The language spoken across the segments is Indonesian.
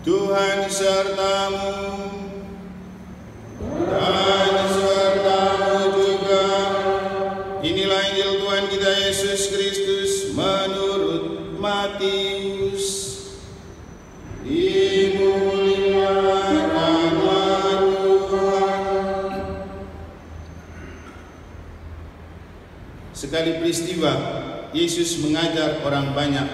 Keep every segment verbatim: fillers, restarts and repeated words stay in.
Tuhan sertamu dan sertamu juga. Inilah Injil Tuhan kita Yesus Kristus menurut Matius. Dimuliakanlah Tuhan. Sekali peristiwa, Yesus mengajar orang banyak.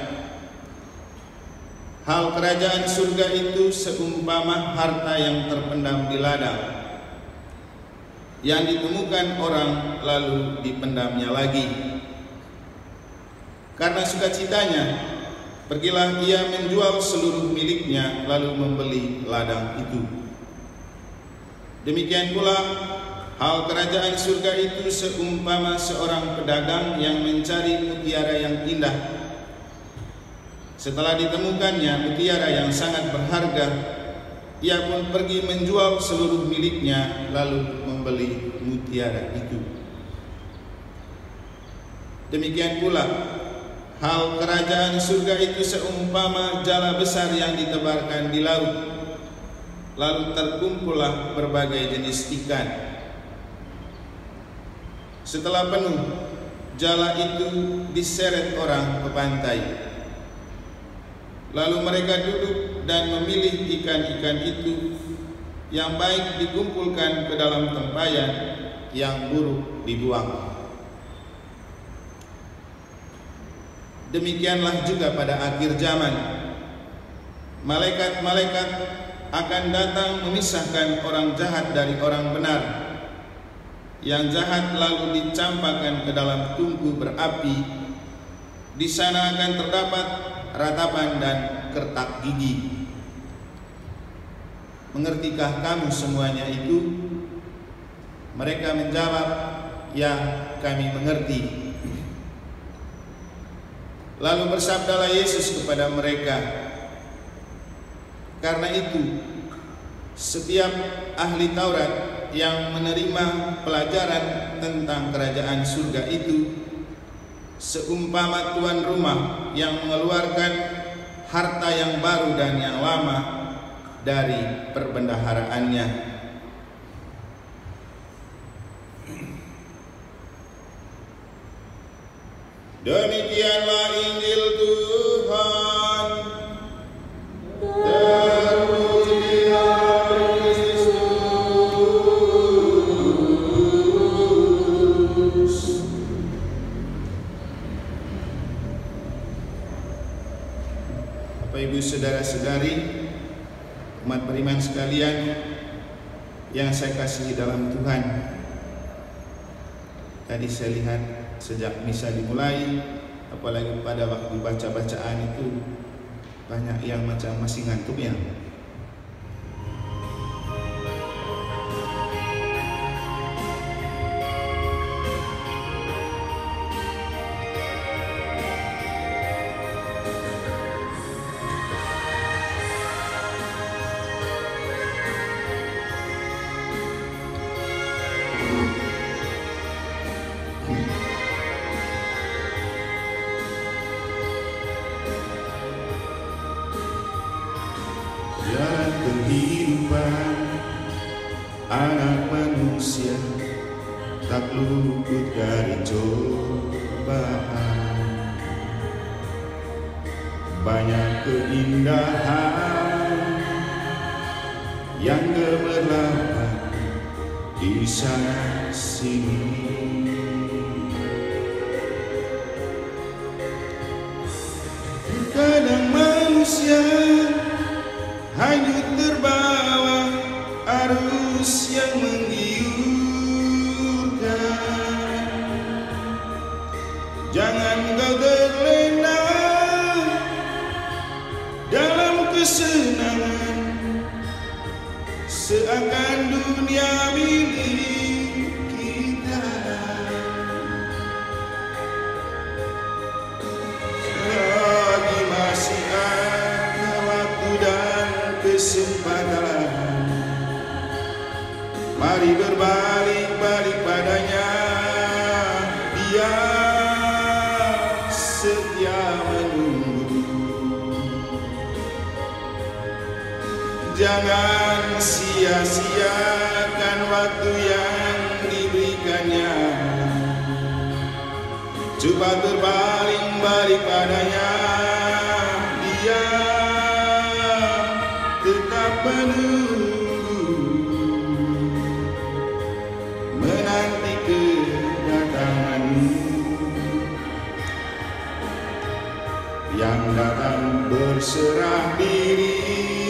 Hal kerajaan surga itu seumpama harta yang terpendam di ladang, yang ditemukan orang lalu dipendamnya lagi. Karena sukacitanya, pergilah ia menjual seluruh miliknya lalu membeli ladang itu. Demikian pula hal kerajaan surga itu seumpama seorang pedagang yang mencari mutiara yang indah. Setelah ditemukannya mutiara yang sangat berharga, ia pun pergi menjual seluruh miliknya lalu membeli mutiara itu. Demikian pula hal kerajaan surga itu seumpama jala besar yang ditebarkan di laut, lalu terkumpullah berbagai jenis ikan. Setelah penuh, jala itu diseret orang ke pantai. Lalu mereka duduk dan memilih ikan-ikan itu, yang baik dikumpulkan ke dalam tempayan, yang buruk dibuang. Demikianlah juga pada akhir zaman, malaikat-malaikat akan datang memisahkan orang jahat dari orang benar. Yang jahat lalu dicampakkan ke dalam tungku berapi. Di sana akan terdapat ratapan dan kertak gigi. Mengertikah kamu semuanya itu? Mereka menjawab, ya, kami mengerti. Lalu bersabdalah Yesus kepada mereka, karena itu setiap ahli Taurat yang menerima pelajaran tentang kerajaan surga itu seumpama tuan rumah yang mengeluarkan harta yang baru dan yang lama dari perbendaharaannya. Demikianlah Injil Tuhan. Terpujilah Kristus. Bapak Ibu saudara-saudari, umat beriman sekalian yang saya kasihi dalam Tuhan. Tadi saya lihat sejak misa dimulai, apalagi pada waktu baca-bacaan itu, banyak yang macam masih ngantuk ya. Jalan kehidupan anak manusia tak luput dari cobaan. Banyak keindahan yang gemerlapan di sana sini. Kadang manusia hanyut terbawa arus yang menggiurkan. Jangan kau terlena dalam kesenangan, seakan dunia milik kita. Selagi masih ada waktu dan kesempatan, mari berbalik-balik padanya. Dia setia menunggu. Jangan sia-siakan waktu yang diberikannya. Coba berpaling balik padanya. Dia tetap menunggu, menanti kedatanganmu. Yang datang berserah diri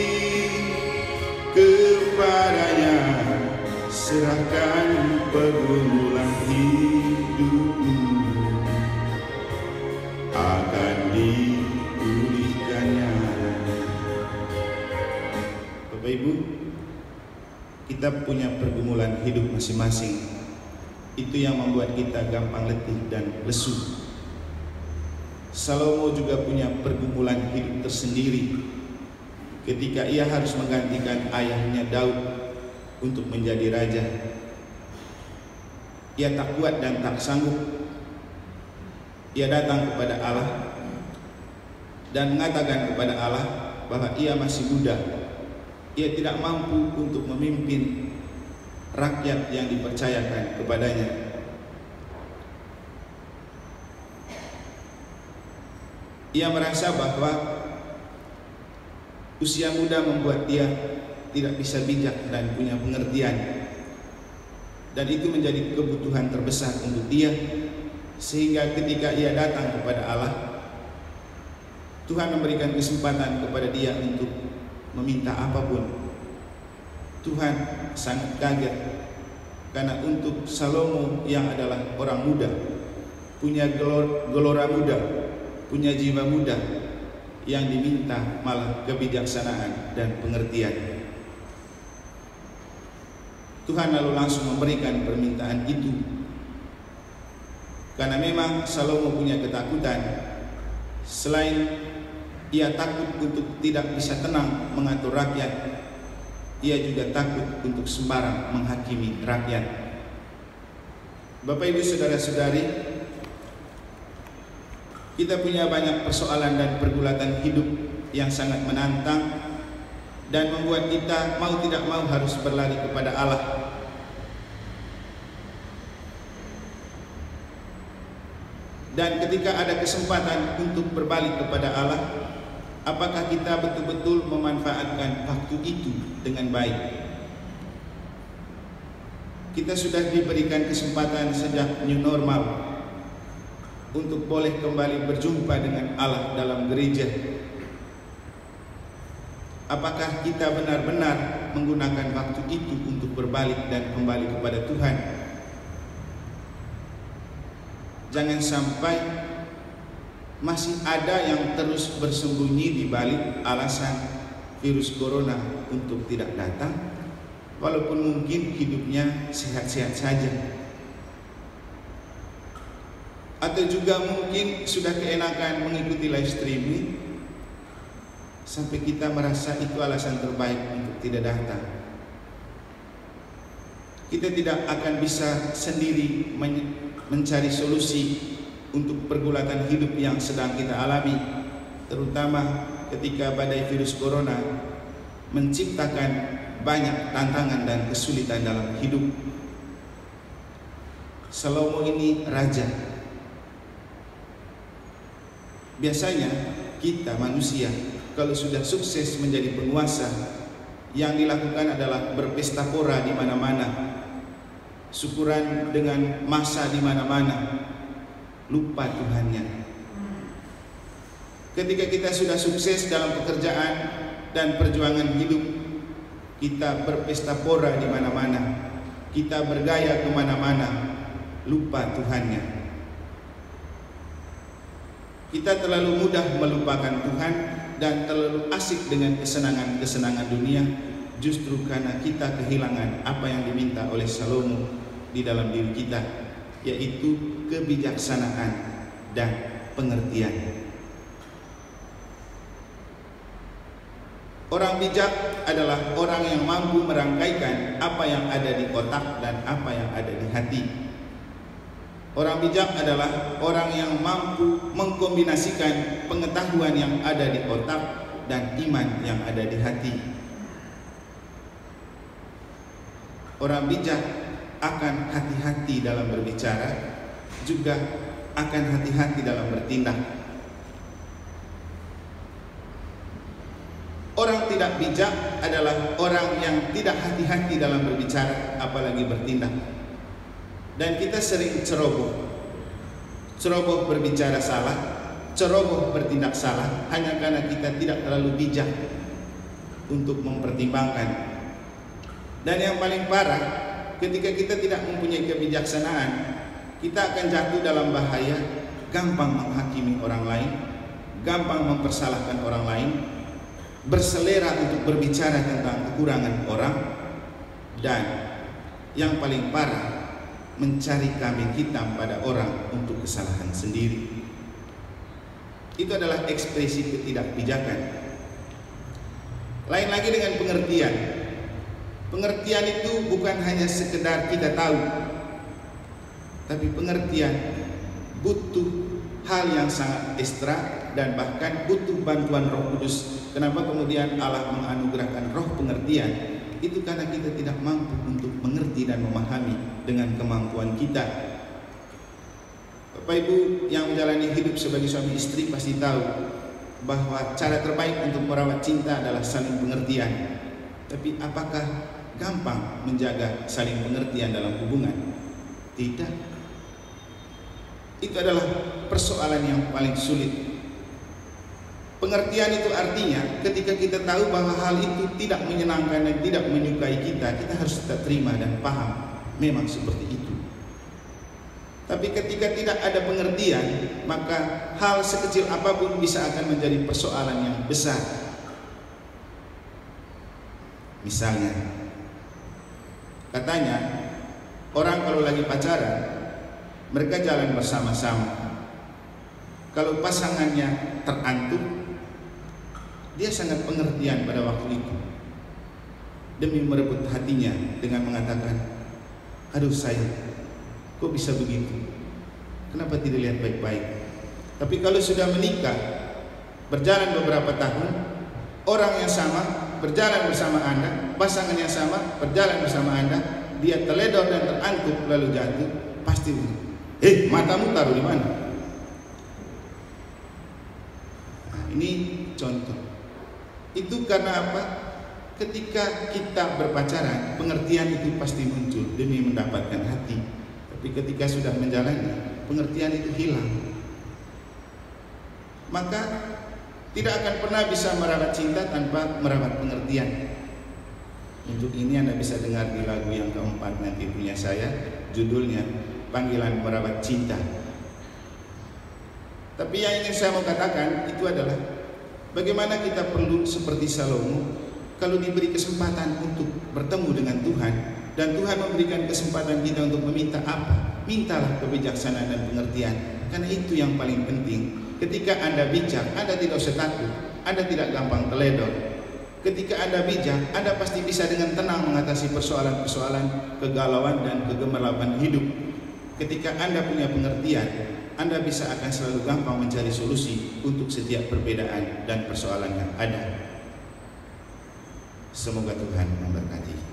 kepadanya, serahkan pergumulan hidupmu, akan dipulihkannya. Bapak Ibu, kita punya pergumulan hidup masing-masing. Itu yang membuat kita gampang letih dan lesu. Salomo juga punya pergumulan hidup tersendiri ketika ia harus menggantikan ayahnya Daud untuk menjadi raja. Ia tak kuat dan tak sanggup. Ia datang kepada Allah dan mengatakan kepada Allah bahwa ia masih muda. Ia tidak mampu untuk memimpin rakyat yang dipercayakan kepadanya. Ia merasa bahwa usia muda membuat dia tidak bisa bijak dan punya pengertian, dan itu menjadi kebutuhan terbesar untuk dia, sehingga ketika ia datang kepada Allah, Tuhan memberikan kesempatan kepada dia untuk meminta apapun. Tuhan sangat kaget karena untuk Salomo yang adalah orang muda, punya gelora muda, punya jiwa muda, yang diminta malah kebijaksanaan dan pengertian. Tuhan lalu langsung memberikan permintaan itu, karena memang Salomo punya ketakutan. Selain ia takut untuk tidak bisa tenang mengatur rakyat, ia juga takut untuk sembarang menghakimi rakyat. Bapak Ibu saudara-saudari, kita punya banyak persoalan dan pergulatan hidup yang sangat menantang dan membuat kita mau tidak mau harus berlari kepada Allah. Dan ketika ada kesempatan untuk berbalik kepada Allah, apakah kita betul-betul memanfaatkan waktu itu dengan baik? Kita sudah diberikan kesempatan sejak new normal untuk boleh kembali berjumpa dengan Allah dalam gereja. Apakah kita benar-benar menggunakan waktu itu untuk berbalik dan kembali kepada Tuhan? Jangan sampai masih ada yang terus bersembunyi di balik alasan virus corona untuk tidak datang, walaupun mungkin hidupnya sehat-sehat saja. Atau juga mungkin sudah keenakan mengikuti live streaming sampai kita merasa itu alasan terbaik untuk tidak datang. Kita tidak akan bisa sendiri mencari solusi untuk pergulatan hidup yang sedang kita alami, terutama ketika badai virus corona menciptakan banyak tantangan dan kesulitan dalam hidup. Salomo ini raja. Biasanya kita manusia kalau sudah sukses menjadi penguasa, yang dilakukan adalah berpesta pora di mana-mana, syukuran dengan masa di mana-mana, lupa Tuhannya. Ketika kita sudah sukses dalam pekerjaan dan perjuangan hidup, kita berpesta pora di mana-mana, kita bergaya kemana-mana, lupa Tuhannya. Kita terlalu mudah melupakan Tuhan dan terlalu asik dengan kesenangan-kesenangan dunia, justru karena kita kehilangan apa yang diminta oleh Salomo di dalam diri kita, yaitu kebijaksanaan dan pengertian. Orang bijak adalah orang yang mampu merangkaikan apa yang ada di otak dan apa yang ada di hati. Orang bijak adalah orang yang mampu mengkombinasikan pengetahuan yang ada di otak dan iman yang ada di hati. Orang bijak akan hati-hati dalam berbicara, juga akan hati-hati dalam bertindak. Orang tidak bijak adalah orang yang tidak hati-hati dalam berbicara, apalagi bertindak. Dan kita sering ceroboh, ceroboh berbicara salah, ceroboh bertindak salah, hanya karena kita tidak terlalu bijak untuk mempertimbangkan. Dan yang paling parah, ketika kita tidak mempunyai kebijaksanaan, kita akan jatuh dalam bahaya, gampang menghakimi orang lain, gampang mempersalahkan orang lain, berselera untuk berbicara tentang kekurangan orang, dan yang paling parah, mencari kambing hitam pada orang untuk kesalahan sendiri. Itu adalah ekspresi ketidakbijakan. Lain lagi dengan pengertian. Pengertian itu bukan hanya sekedar kita tahu, tapi pengertian butuh hal yang sangat ekstra dan bahkan butuh bantuan Roh Kudus. Kenapa kemudian Allah menganugerahkan roh pengertian? Itu karena kita tidak mampu untuk mengerti dan memahami dengan kemampuan kita. Bapak Ibu yang menjalani hidup sebagai suami istri pasti tahu bahwa cara terbaik untuk merawat cinta adalah saling pengertian. Tapi apakah gampang menjaga saling pengertian dalam hubungan? Tidak. Itu adalah persoalan yang paling sulit. Pengertian itu artinya ketika kita tahu bahwa hal itu tidak menyenangkan dan tidak menyukai kita, kita harus tetap terima dan paham memang seperti itu. Tapi ketika tidak ada pengertian, maka hal sekecil apapun bisa akan menjadi persoalan yang besar. Misalnya, katanya orang kalau lagi pacaran, mereka jalan bersama-sama. Kalau pasangannya terantuk, dia sangat pengertian pada waktu itu, demi merebut hatinya dengan mengatakan, aduh sayang, kok bisa begitu? Kenapa tidak lihat baik-baik? Tapi kalau sudah menikah, berjalan beberapa tahun, orang yang sama berjalan bersama Anda, pasangan yang sama berjalan bersama Anda, dia teledor dan terantuk lalu jatuh, pasti, eh matamu taruh di mana? Nah, ini contoh. Itu karena apa? Ketika kita berpacaran, pengertian itu pasti muncul demi mendapatkan hati. Tapi ketika sudah menjalani, pengertian itu hilang. Maka tidak akan pernah bisa merawat cinta tanpa merawat pengertian. Untuk ini Anda bisa dengar di lagu yang keempat nanti punya saya, judulnya Panggilan Merawat Cinta. Tapi yang ingin saya mau katakan itu adalah bagaimana kita perlu seperti Salomo kalau diberi kesempatan untuk bertemu dengan Tuhan, dan Tuhan memberikan kesempatan kita untuk meminta apa? Mintalah kebijaksanaan dan pengertian, karena itu yang paling penting. Ketika Anda bijak, Anda tidak usah takut, Anda tidak gampang teledor. Ketika Anda bijak, Anda pasti bisa dengan tenang mengatasi persoalan-persoalan kegalauan dan kegemilangan hidup. Ketika Anda punya pengertian, Anda bisa akan selalu gampang mencari solusi untuk setiap perbedaan dan persoalan yang ada. Semoga Tuhan memberkati.